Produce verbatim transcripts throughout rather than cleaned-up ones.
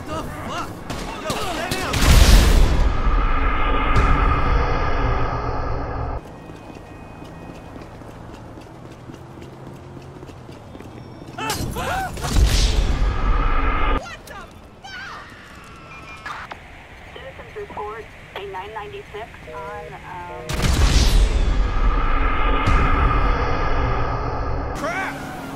the fuck? Yo, stay down! What the fuck? Citizens report a nine ninety-six on, um... Crap!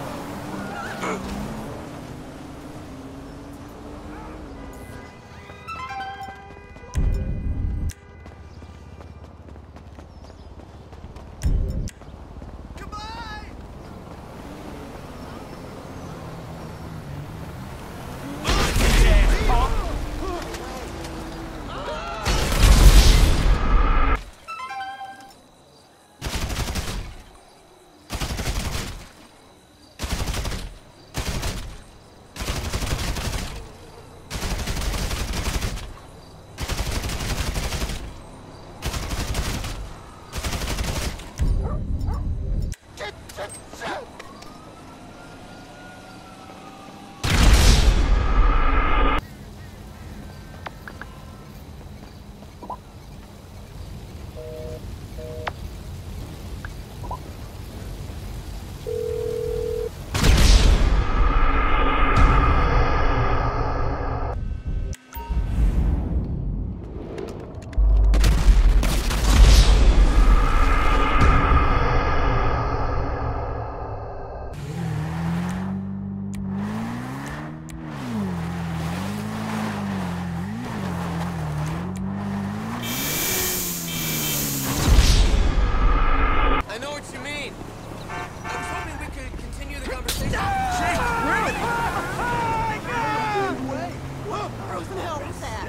I know what you mean. I was hoping we could continue the conversation. Jake, really? Oh my God! Wait, what the hell was that?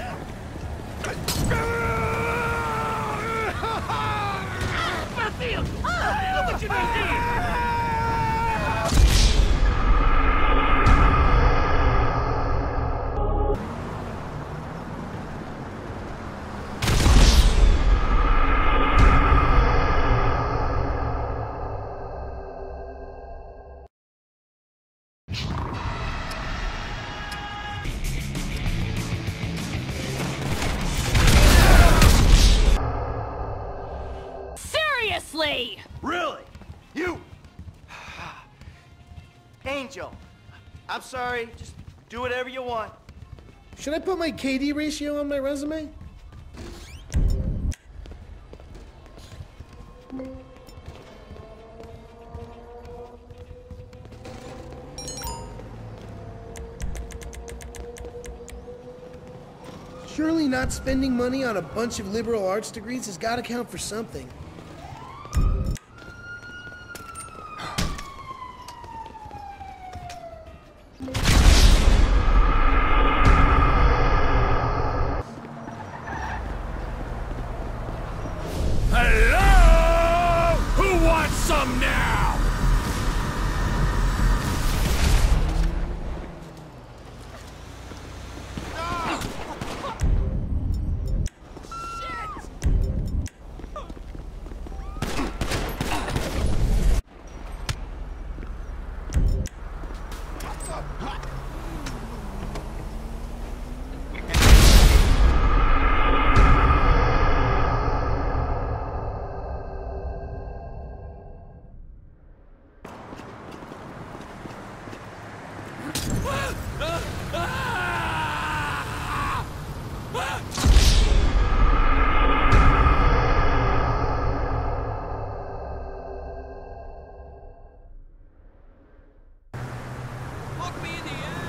Matthew! Look what you did! Seriously! Really? You? Angel, I'm sorry. Just do whatever you want. Should I put my K D ratio on my resume? Surely not spending money on a bunch of liberal arts degrees has got to count for something. Hello? Who wants some now? Look me in the eye.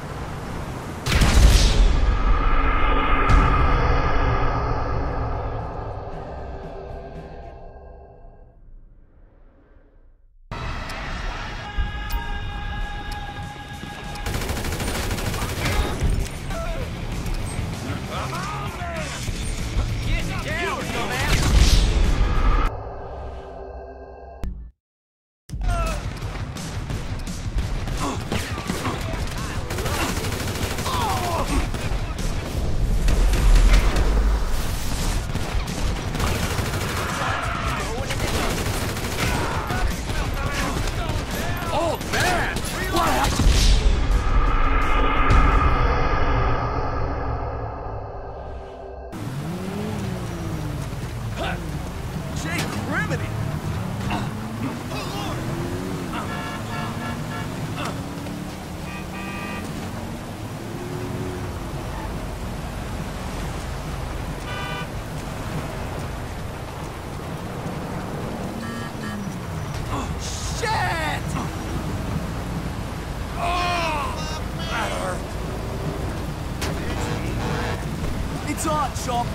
Lights on, chump!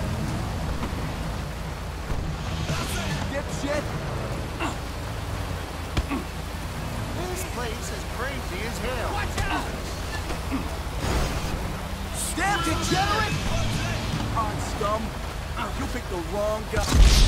Dipshit! This place is crazy as hell. Watch out! Damn degenerate! On scum! You picked the wrong guy.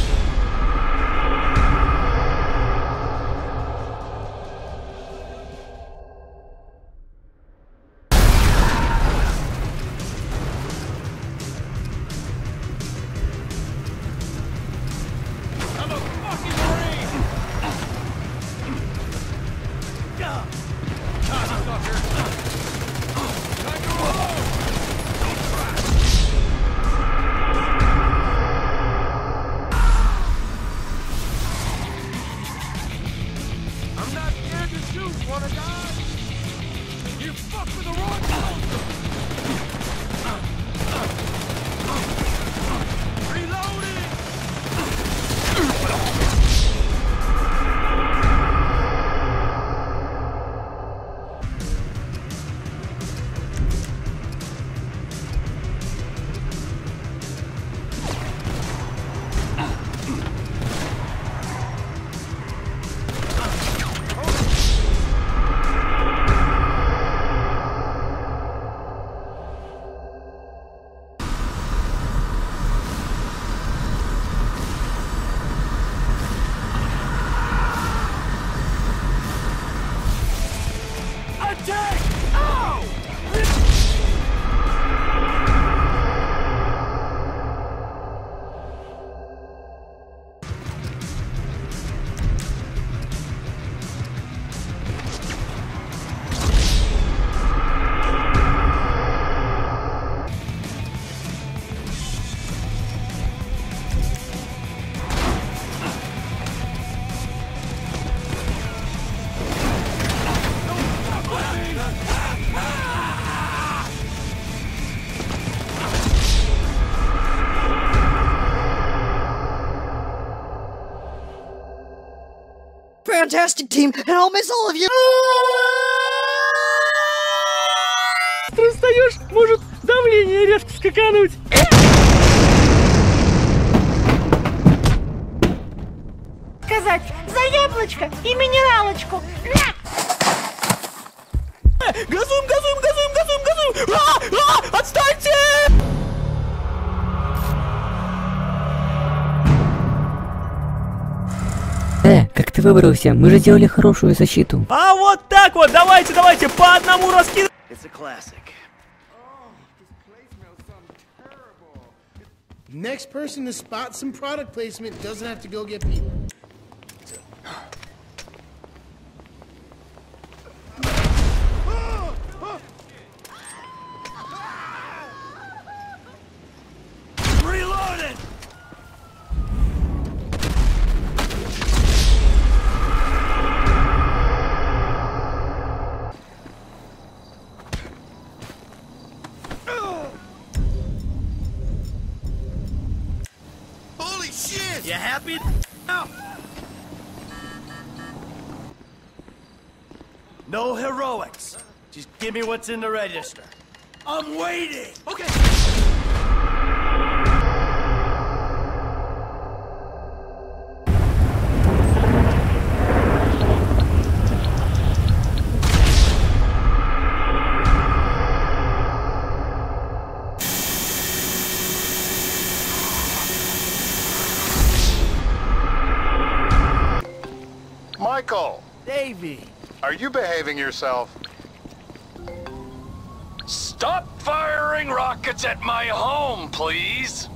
Fantastic team, and I'll miss all of you. Ты устаешь, может давление резко скакануть. Сказать за яблочко и минералочку. На! Газуем, газуем, газуем, газуем, газуем! А! А! Отстаньте! Э, как ты выбрался? Мы же сделали хорошую защиту. А вот так вот, давайте, давайте, по одному раскидываем. Next person to spot some product placement doesn't have to go get people. Reloaded! Holy shit! You happy now? No heroics. Just give me what's in the register. I'm waiting! Okay! Michael! Davey! Are you behaving yourself? Stop firing rockets at my home, please!